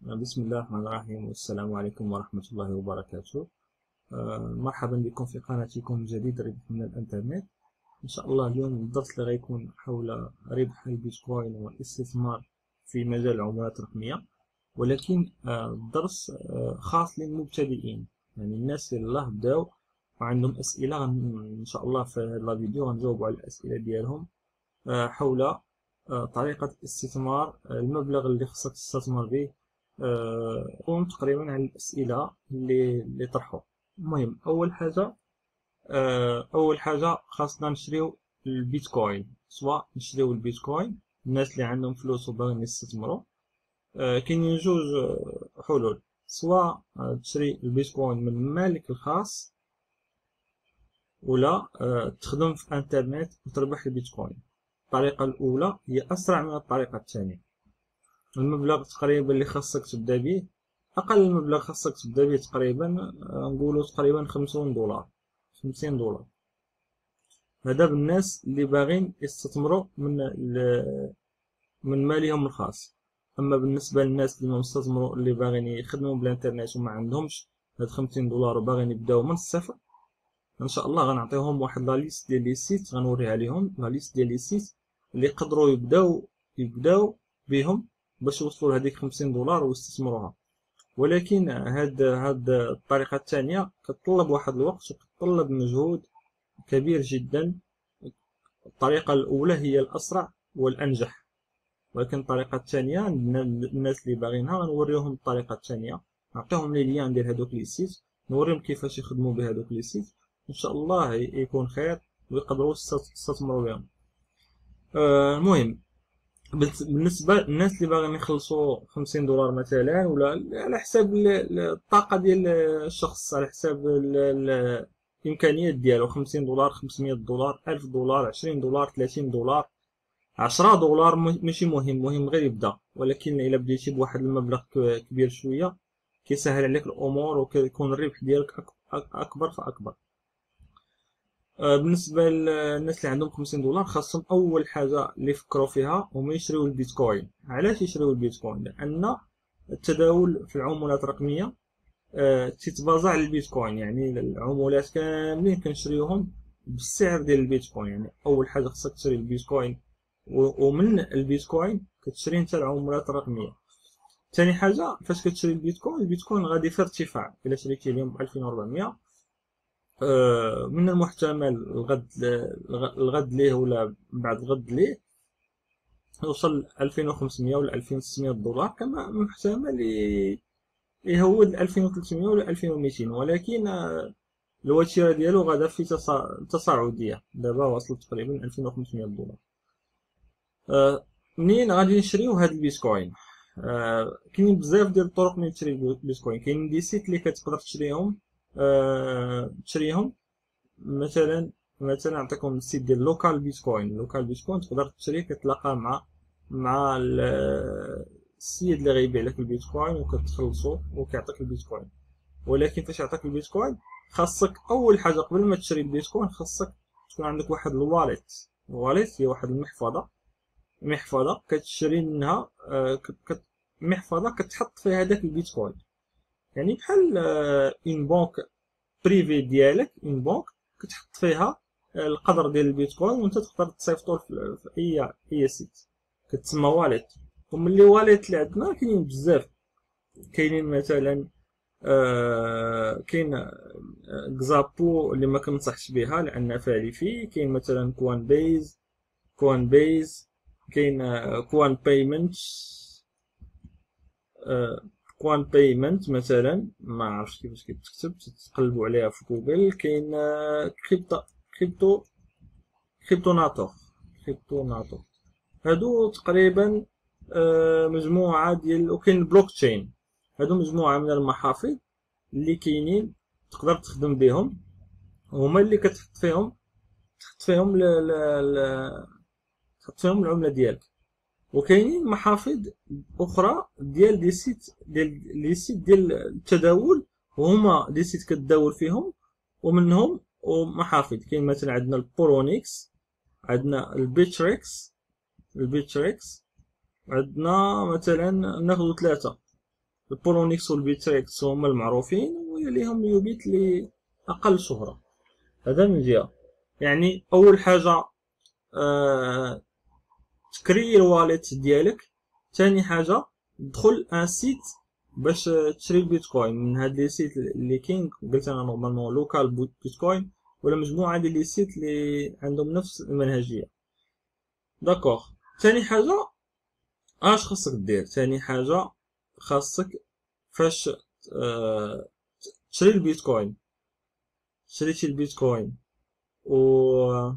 بسم الله الرحمن الرحيم، والسلام عليكم ورحمة الله وبركاته. مرحبا بكم في قناتكم جديد ربح من الإنترنت. إن شاء الله اليوم الدرس اللي غيكون حول ربح البيتكوين والاستثمار في مجال العملات الرقمية، ولكن الدرس خاص للمبتدئين، يعني الناس اللي الله بداو وعندهم أسئلة. إن شاء الله في هذا الفيديو غنجاوبوا على الأسئلة ديالهم حول طريقة استثمار المبلغ اللي خصك تستثمر به. قوم تقريبا على الأسئلة اللي طرحوا. المهم أول حاجة خاصنا نشريو البيتكوين، سواء نشريو البيتكوين الناس اللي عندهم فلوس وباغيين يستثمروا. كاينين جوج حلول، سواء تشري البيتكوين من مالك الخاص، ولا تخدم في انترنت وتربح البيتكوين. الطريقة الأولى هي أسرع من الطريقة الثانية. المبلغ تقريبا اللي خاصك تبدا به، أقل مبلغ خاصك تبدا به تقريبا نقولو تقريبا 50 دولار. 50 دولار هذا بالناس اللي باغين يستثمروا من مالهم الخاص. أما بالنسبة للناس اللي مستثمروا اللي باغين يخدموا بالإنترنت وما عندهمش هاد 50 دولار وباغين يبداو من الصفر، ان شاء الله غنعطيهم واحد لا ليست ديال لي سيت، غنوريها ليهم لا ليست ديال لي سيت اللي يقدروا يبداو بهم باش يوصلوا لهذيك 50 دولار ويستثمروها. ولكن هاد الطريقه الثانيه كتطلب واحد الوقت وكتطلب مجهود كبير جدا. الطريقه الاولى هي الاسرع والانجح، ولكن الطريقه الثانيه الناس اللي باغينها غنوريهم الطريقه الثانيه، نعطيهم لي ليان ديال هذوك لي سيت، نوريهم كيفاش يخدموا بهذوك لي سيت، ان شاء الله يكون خير ويقدروا يستثمروا بهم. المهم بالنسبه للناس اللي باغيين يخلصوا 50 دولار مثلا، ولا على حساب الطاقه ديال الشخص، على حساب الامكانيات ديالو، 50 دولار 500 دولار 1000 دولار 20 دولار 30 دولار 10 دولار ماشي مهم غير يبدا. ولكن الا بديتي بواحد المبلغ كبير شويه كيسهل عليك الامور وكيكون الربح ديالك اكبر فاكبر. بالنسبه للناس اللي عندهم 50 دولار خاصهم اول حاجه اللي يفكروا فيها هما يشريو البيتكوين. علاش يشريو البيتكوين؟ لان التداول في العملات الرقميه تيتبازا على البيتكوين، يعني العملات كاملين كنشريوهم بالسعر ديال البيتكوين. يعني اول حاجه خصك تشري البيتكوين، ومن البيتكوين كتشري انت العملات الرقميه. ثاني حاجه فاش كتشري البيتكوين غادي في ارتفاع. الا شريتي اليوم ب 2400، من المحتمل الغد ليه ولا بعد الغد ليه يوصل 2500 ولا 2600 دولار، كما محتمل يهود 2300 ولا 2200. ولكن الوتيره ديالو غادا في تصاعديه، دابا وصلت تقريبا 2500 دولار. منين غادي نشريو هاد البيتكوين؟ كاينين بزاف ديال الطرق من تشري البيتكوين. كاين دي سيت اللي كتقدر تشريهم. مثلا نعطيكم السيت ديال لوكال بيتكوين تقدر تشري، كتلاقى مع السيد اللي غيبيع لك البيتكوين وكتخلصو وكيعطيك البيتكوين. ولكن فاش يعطيك البيتكوين خاصك اول حاجه قبل ما تشري البيتكوين خاصك تكون عندك واحد الواليت هي واحد المحفظه كتشري منها. محفظه كتحط فيها هذاك البيتكوين، يعني بحال اون بنك بريفي ديالك، اون بنك كتحط فيها القدر ديال البيتكوين، وانت تقدر تصيفطو في اي سيت كتسمى واليت. وملي واليت اللي عندنا كاينين بزاف. كاينين مثلا كاين كزابو اللي ما كنصحش بها لان فعلي فيه. كاين مثلا كوان بيز. كاين كوان بايمنت مثلا، ما عرفتش كيفاش كتكتب، تقلبوا عليها في جوجل. كاين كريبتو كريبتو ناتو. هادو تقريبا مجموعه ديال، وكاين البلوك تشين. هادو مجموعه من المحافظ اللي كاينين تقدر تخدم بهم، هما اللي تحط فيهم العمله ديالك. وكاينين محافظ اخرى ديال لي سيت ديال التداول، وهما دي سيت كتداول فيهم ومنهم ومحافظ. كاين مثلا عندنا البورونيكس، عندنا البيتريكس. عندنا مثلا ناخذ ثلاثه. البولونيكس والبيتريكس هما المعروفين، ويليهم اليوبيت اللي اقل شهرة. هذا من جهة. يعني اول حاجة تكري الواليت ديالك. ثاني حاجة دخل ان سيت باش تشري البيتكوين من هاد لي سيت اللي كاين. قلت انا نورمالمون لوكال بيتكوين ولا مجموعة ديال لي سيت اللي عندهم نفس المنهجية. داكوغ. ثاني حاجة اش خاصك دير؟ ثاني حاجة خاصك فاش تشري البيتكوين، شريتي البيتكوين و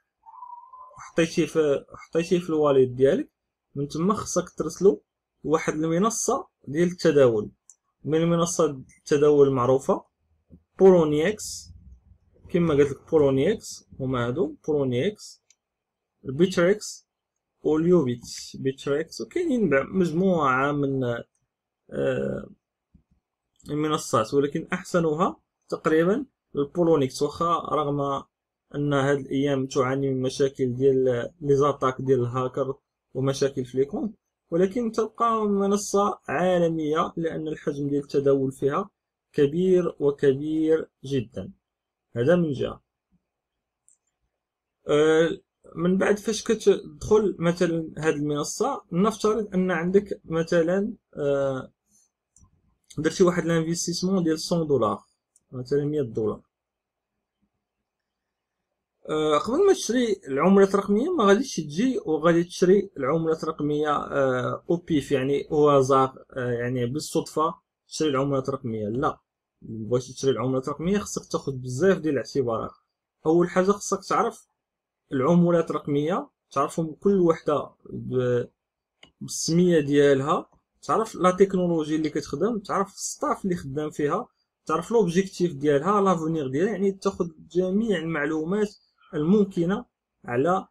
حطيتيه في الواليت ديالك، من تما خصك ترسلو واحد المنصة ديال التداول من المنصة التداول المعروفة بولونيكس. كما قلت لك بولونيكس هما هادو بولونيكس، البيتريكس واليوبيت. بيتريكس وكاينين مجموعة من المنصات، ولكن احسنها تقريبا البولونيكس. واخا رغم ان هاد الايام تعاني من مشاكل ديال لي زاتاك ديال الهاكر ومشاكل في ليكونت، ولكن تبقى منصة عالمية لان الحجم ديال التداول فيها كبير وكبير جدا. هذا من جهة. من بعد فاش كتدخل مثلا هاد المنصة، نفترض ان عندك مثلا درتي واحد الانفستيسمون ديال $100 مثلا $100. قبل ما تشري العملات الرقميه ما غاديش تجي وغادي تشري العملات الرقميه او بيف، يعني او هازار، يعني بالصدفه تشري العملات الرقميه. لا، بغيتي تشري العملات الرقميه خصك تاخذ بزاف ديال الاعتبارات. اول حاجه خصك تعرف العملات الرقميه، تعرفهم كل وحده بالسميه ديالها، تعرف لا تكنولوجي اللي كتخدم، تعرف الستاف اللي خدام فيها، تعرف لوبجيكتيف ديالها، لافونيغ ديالها. يعني تاخذ جميع المعلومات الممكنه على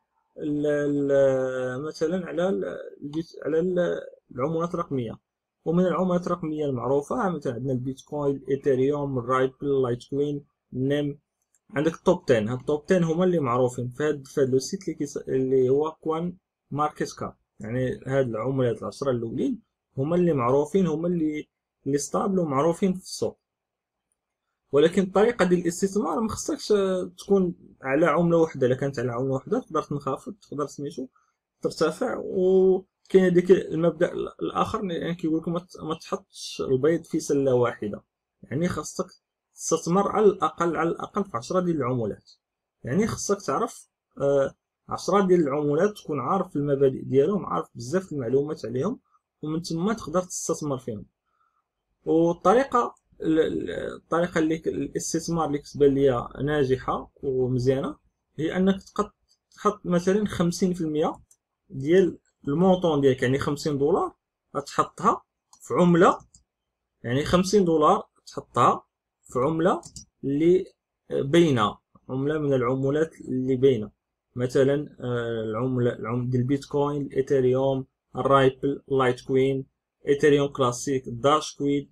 مثلا على العملات الرقميه. ومن العملات الرقميه المعروفه مثلا عندنا البيتكوين، الايثيريوم، الرايبل، لايتكوين، نيم. عندك التوب 10. هاد التوب 10 هما اللي معروفين في هاد لو سيت اللي هو كوان ماركت كاب. يعني هاد العملات العشرة الاولين هما اللي معروفين، هما اللي ستابل ومعروفين في السوق. ولكن الطريقه ديال الاستثمار ما خصكش تكون على عمله واحده. الا كانت على عمله واحده تقدر تنخفض، تقدر سميتو ترتفع. وكاين ديك المبدا الاخر يعني كيقول لك ما تحطش البيض في سله واحده. يعني خاصك تستثمر على الاقل في 10 ديال العملات. يعني خاصك تعرف 10 ديال العملات، تكون عارف المبادئ ديالهم، عارف بزاف المعلومات عليهم، ومن ثم تقدر تستثمر فيهم. والطريقه اللي الاستثمار اللي كتبان ليا ناجحه ومزيانه هي انك تحط مثلا 50% ديال المونطون ديالك، يعني $50 غتحطها في عمله، يعني $50 تحطها في عمله اللي بينه، عمله من العملات اللي بينه، مثلا العمله ديال البيتكوين، الايثيريوم، الرايبل، لايتكوين، ايثيريوم كلاسيك، داش كوين.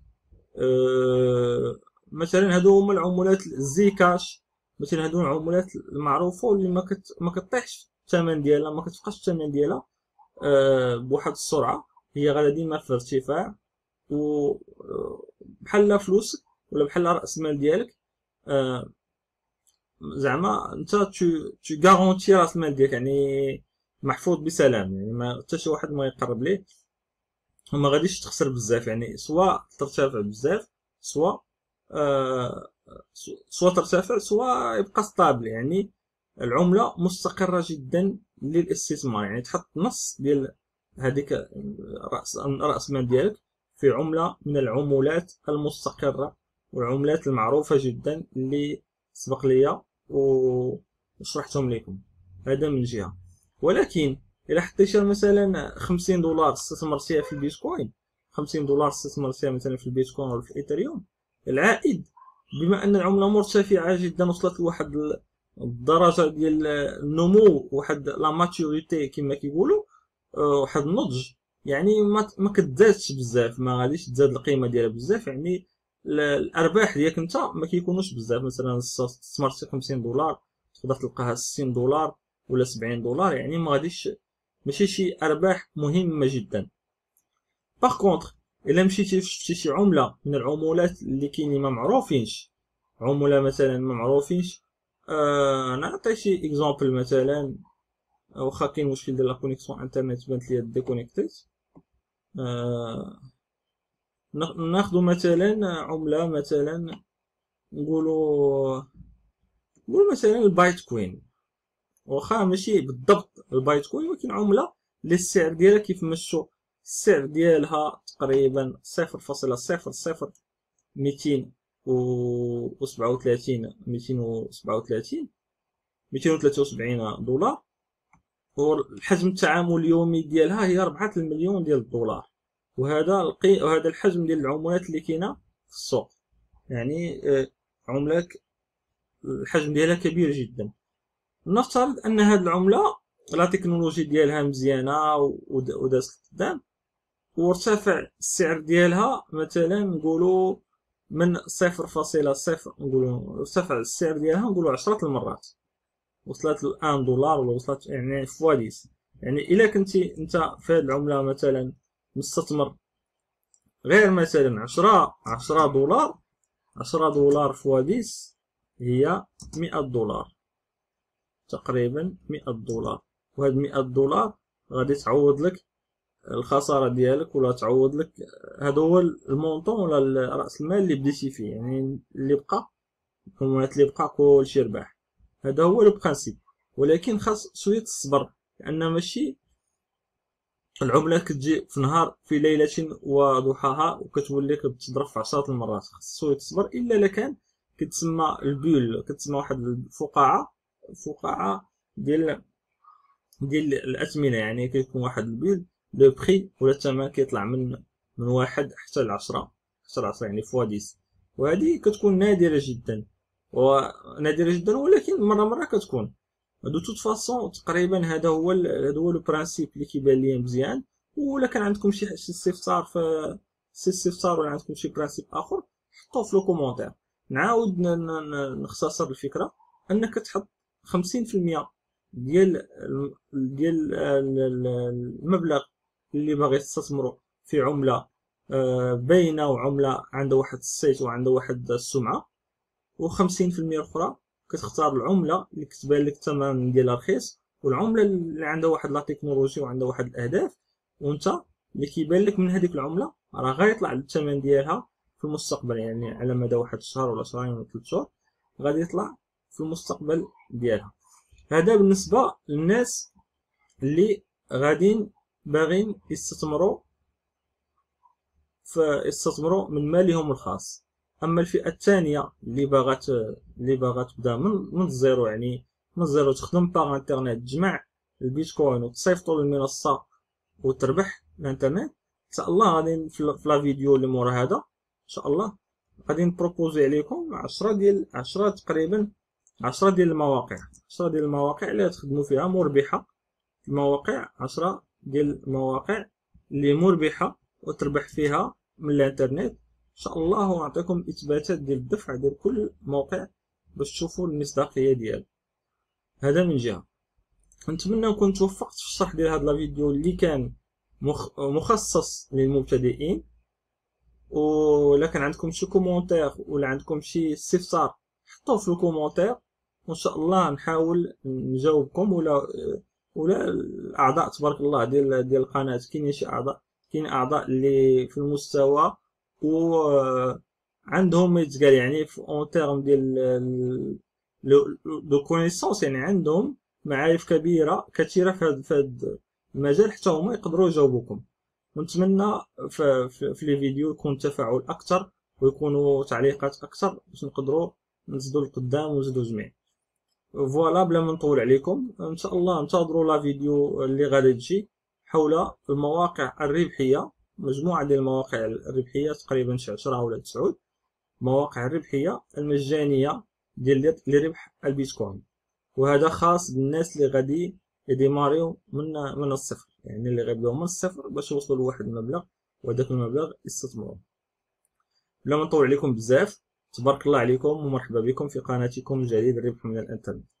مثلا هادو هما العملات الزي كاش. مثلا هادو العملات المعروفه واللي ما كطيحش الثمن ديالها، ما كتبقاش الثمن ديالها بواحد السرعه، هي غادا ديما في ارتفاع. و بحال فلوسك ولا بحال راس المال ديالك، زعما انت تو غارونتي راس المال ديالك، يعني محفوظ بسلام. يعني ما حتى شي واحد ما يقرب ليه وما غاديش تخسر بزاف. يعني سواء ترتفع بزاف، سواء ترتفع، سواء يبقى ستابل. يعني العمله مستقره جدا للاستثمار. يعني تحط نص ديال هذيك راس المال ديالك في عمله من العملات المستقره والعملات المعروفه جدا اللي سبق ليا وشرحتهم لكم. هذا من جهه. ولكن الا حطيتي مثلا $50 استثمرتيها في البيتكوين، $50 استثمرتيها مثلا في البيتكوين ولا في الايثيريوم، العائد بما ان العمله مرتفعه جدا، وصلت لواحد الدرجه ديال النمو، واحد لا ماتوريتي كما كيقولوا، واحد النضج، يعني ما كتزادش بزاف، ما غاديش تزاد القيمه ديالها بزاف. يعني الارباح ديالك انت ما كيكونوش بزاف. مثلا استثمرتي $50 تقدر تلقاها $60 ولا $70. يعني ما غاديش، ماشي شي ارباح مهمه جدا. باغ كونطخ الا مشيتي شفتي شي عمله من العملات اللي كاينين ما معروفينش، عمله مثلا ما معروفينش، نعطي شي اكزامبل مثلا. واخا كاين مشكل ديال لا كونيكسيون انترنت بانت ليا ديكونيكتيت. ناخذ مثلا عمله، مثلا نقولوا مثلا البايتكوين. واخا ماشي بالضبط البايتكوين، ولكن عمله اللي السعر ديالها كيف مشو السعر ديالها تقريبا 0.00 237 $273 والحجم التعامل اليومي ديالها هي 4 المليون ديال الدولار. وهذا الحجم ديال العملات اللي كاينه في السوق، يعني عملات الحجم ديالها كبير جدا. نفترض ان هذه العمله لا تكنولوجي ديالها مزيانه ودازت قدام، وارتفع السعر ديالها مثلا نقولوا من 0.0، نقولوا ارتفع السعر ديالها نقولوا 10 المرات، وصلت ل $1 ولا وصلت يعني فواليس. يعني الا كنتي انت في هذه العمله مثلا مستثمر غير مثلا 10 دولار، 10 دولار فواليس هي $100 تقريبا، $100. وهاد $100 غادي تعوض لك الخساره ديالك، ولا تعوض لك هذا هو المونطون ولا راس المال اللي بديتي فيه، يعني اللي بقى الحمولات اللي بقى كلشي رباح. هذا هو لو برانسيپ. ولكن خاص شويه الصبر، لان ماشي العمله كتجي في نهار في ليله وضحاها وكتولي كتضرب في 10 المرات. خاص شويه الصبر، الا لكان كتسمى البول، كتسمى واحد الفقاعه ديال الاثمنه. يعني كيكون واحد البول لو بري ولا الثمن كيطلع من 1 حتى ل 10 يعني فوا 10. وهذه كتكون نادره جدا ولكن مره كتكون. دو توت فاصون تقريبا هذا هو لو برانسيپ اللي كيبان ليا مزيان. ولا كان عندكم شي استفسار ولا عندكم شي برانسيپ اخر، حطوه في لو كومونتير. نعاود نختصر الفكره، انك تحط 50% ديال المبلغ اللي باغي تستثمروا في عمله باينه، وعمله عندها واحد الصيت وعندها واحد السمعه. و50% الاخرى كتختار العمله اللي كتبان لك الثمن ديالها رخيص، والعمله اللي عندها واحد لا تكنولوجي وعندها واحد الاهداف، وانت اللي كيبان لك من هذيك العمله راه غيطلع الثمن ديالها في المستقبل، يعني على مدى واحد الشهر ولا شهرين ولا 3 شهور غادي يطلع في المستقبل ديالها. هذا بالنسبه للناس اللي غاديين باغين يستثمروا من مالهم الخاص. اما الفئه الثانيه اللي باغات تبدا من الزيرو، يعني من الزيرو تخدم باغ انترنت، تجمع البيتكوين وتصيفطو للمنصه وتربح الانترنت، ان شاء الله غادي في لا فيديو اللي مورا هذا ان شاء الله غادي نبروبوزي عليكم 10 تقريبا 10 ديال المواقع اللي تخدموا فيها مربحه. المواقع 10 ديال المواقع اللي مربحه وتربح فيها من الانترنت ان شاء الله. ونعطيكم اثباتات ديال الدفع ديال كل موقع باش تشوفوا المصداقيه ديالو. هذا من جهه. نتمنى نكون توفقت في الشرح ديال هذا الفيديو اللي كان مخصص للمبتدئين. ولا كان عندكم شي كومونتير ولا عندكم شي استفسار حطوه في الكومونتير، وان شاء الله نحاول نجاوبكم. ولا الاعضاء تبارك الله ديال القناه، كاين شي اعضاء، كاين اعضاء اللي في المستوى و عندهم ما يتقال يعني في اون تيرم ديال لو كونيسونس، يعني عندهم معارف كثيره في هذا المجال، حتى هما يقدروا يجاوبوكم. ونتمنى في لي فيديو يكون تفاعل اكثر ويكونوا تعليقات اكثر باش نقدروا نزيدوا لقدام ونزيدوا جميع. فوالا، بلا ما نطول عليكم، ان شاء الله انتظروا لا فيديو اللي غادي تجي حول المواقع الربحيه، مجموعه ديال المواقع الربحيه تقريبا شي 10 ولا 9 مواقع الربحيه المجانيه ديال لربح البيتكوين. وهذا خاص بالناس اللي غادي يديماريو من الصفر، يعني اللي غيبداو من الصفر باش يوصلوا لواحد المبلغ، وهذاك المبلغ يستثمروه. بلا ما نطول عليكم بزاف، تبارك الله عليكم ومرحبا بكم في قناتكم الجديد الربح من الانترنت.